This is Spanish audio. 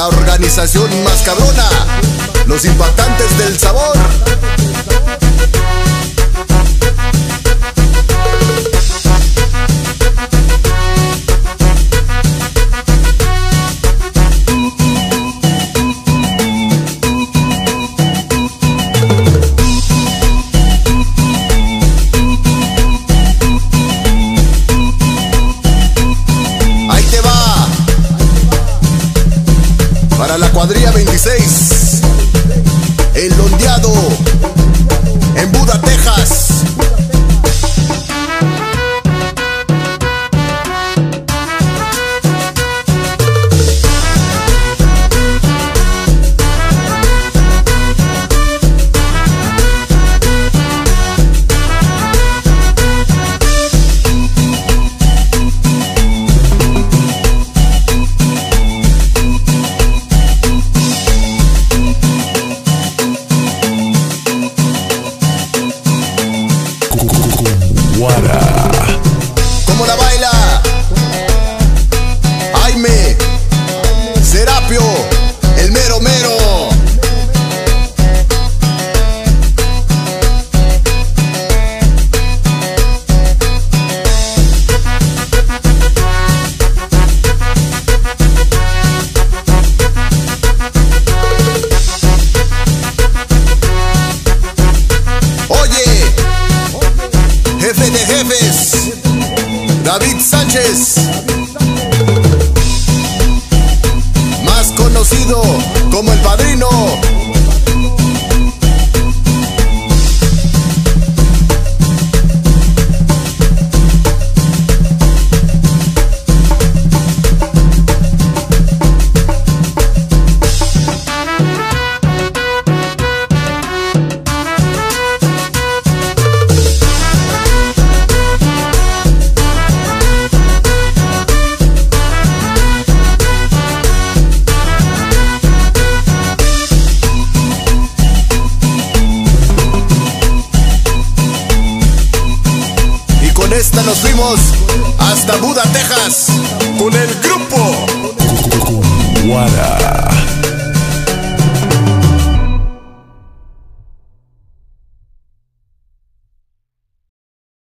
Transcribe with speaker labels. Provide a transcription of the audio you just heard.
Speaker 1: la organización más cabrona, los impactantes del sabor. Para la cuadrilla 26, el ondeado, en Buda, Texas. ¿Cómo la baila? Jaime Serapio, el mero mero. Jefe de jefes, David Sánchez, más conocido como el Padrino. Con esta nos fuimos hasta Buda, Texas, con el grupo Guara.